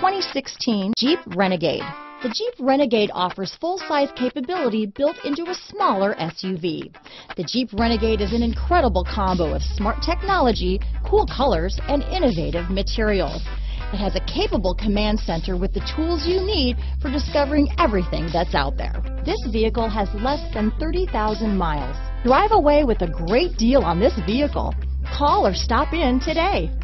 2016 Jeep Renegade. The Jeep Renegade offers full-size capability built into a smaller SUV. The Jeep Renegade is an incredible combo of smart technology, cool colors, and innovative materials. It has a capable command center with the tools you need for discovering everything that's out there. This vehicle has less than 30,000 miles. Drive away with a great deal on this vehicle. Call or stop in today.